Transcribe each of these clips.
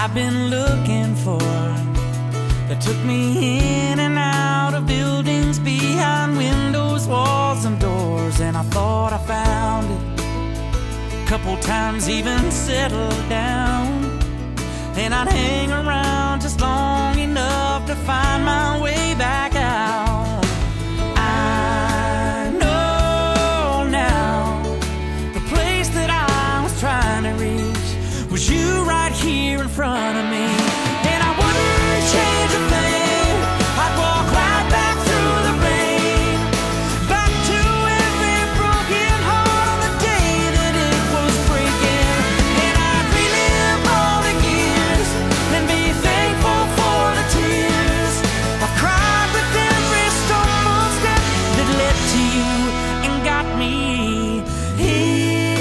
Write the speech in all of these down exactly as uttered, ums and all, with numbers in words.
I've been looking for, that took me in and out of buildings, behind windows, walls and doors. And I thought I found it, couple times even settled down. And I'd hang around just long enough to find my way back out. I know now, the place that I was trying to reach was you right here in front of me. And I wouldn't change a thing, I'd walk right back through the rain, back to every broken heart on the day that it was breaking. And I'd relive all the years and be thankful for the tears I've cried with every stumble step that led to you and got me here.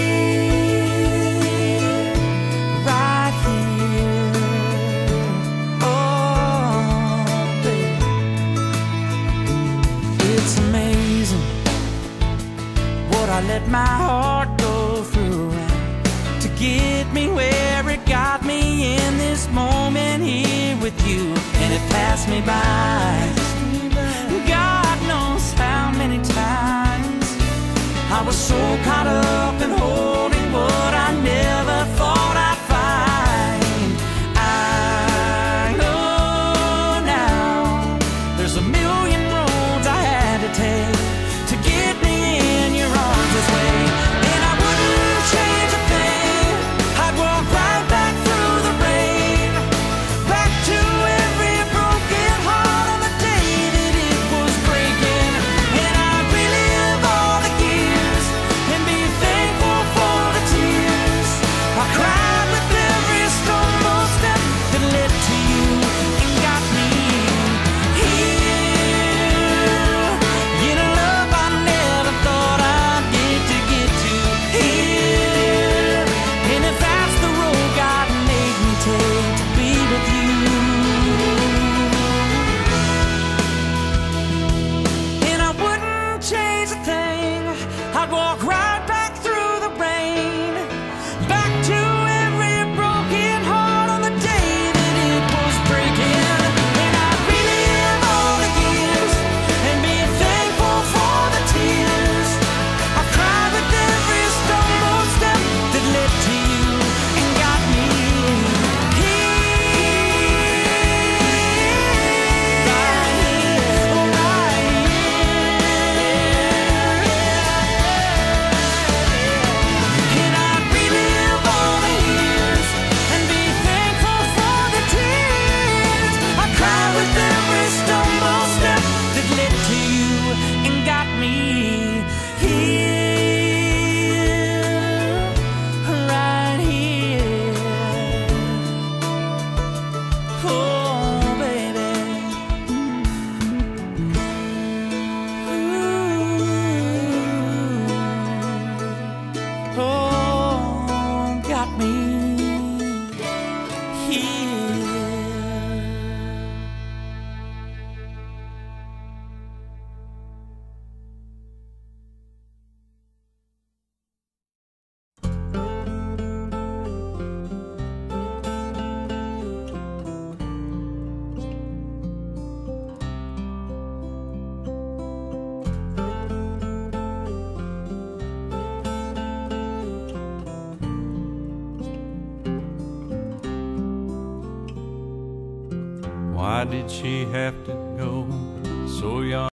I let my heart go through to get me where it got me in this moment here with you. And it passed me by, God knows how many times. I was so caught up in holding what I never thought I'd find. I know now, there's a million roads I had to take to get me in your arms this way. And I wouldn't change a thing, I'd walk right back through the rain, back to every broken heart on the day that it was breaking. And I'd relive all the years and be thankful for the tears I cried with every stumble step that led to you and got me here. In a love I never thought I'd get to get to here. And if that's the road God made me take to be with you, and I wouldn't change a thing, I'd walk right back through the rain, back to every broken heart on the day that it was breaking. And I'd relive all the years and be thankful for the tears I cried with every stumble step that led to you and got me here. Right here, oh, right here. And I'd relive all the years and be thankful for the tears I cried with every stumble step that led to you and got me here, right here. Oh, baby. Ooh. Oh, got me here. Why did she have to go so young?